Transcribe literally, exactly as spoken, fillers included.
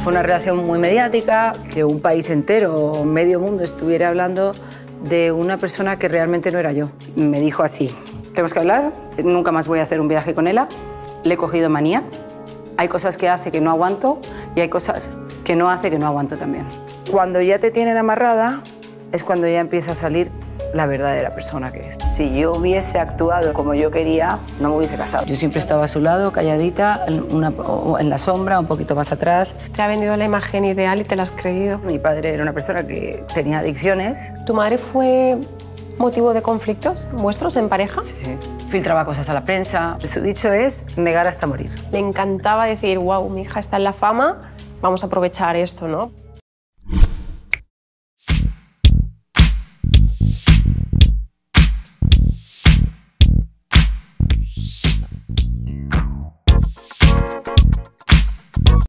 Fue una relación muy mediática, que un país entero, medio mundo, estuviera hablando de una persona que realmente no era yo. Me dijo así, tenemos que hablar, nunca más voy a hacer un viaje con ella, le he cogido manía, hay cosas que hace que no aguanto y hay cosas que no hace que no aguanto también. Cuando ya te tienen amarrada es cuando ya empieza a salir la verdadera persona que es. Si yo hubiese actuado como yo quería, no me hubiese casado. Yo siempre estaba a su lado, calladita, en, una, en la sombra, un poquito más atrás. Te ha vendido la imagen ideal y te la has creído. Mi padre era una persona que tenía adicciones. ¿Tu madre fue motivo de conflictos vuestros en pareja? Sí. Filtraba cosas a la prensa. Su dicho es negar hasta morir. Le encantaba decir, wow, mi hija está en la fama, vamos a aprovechar esto, ¿no?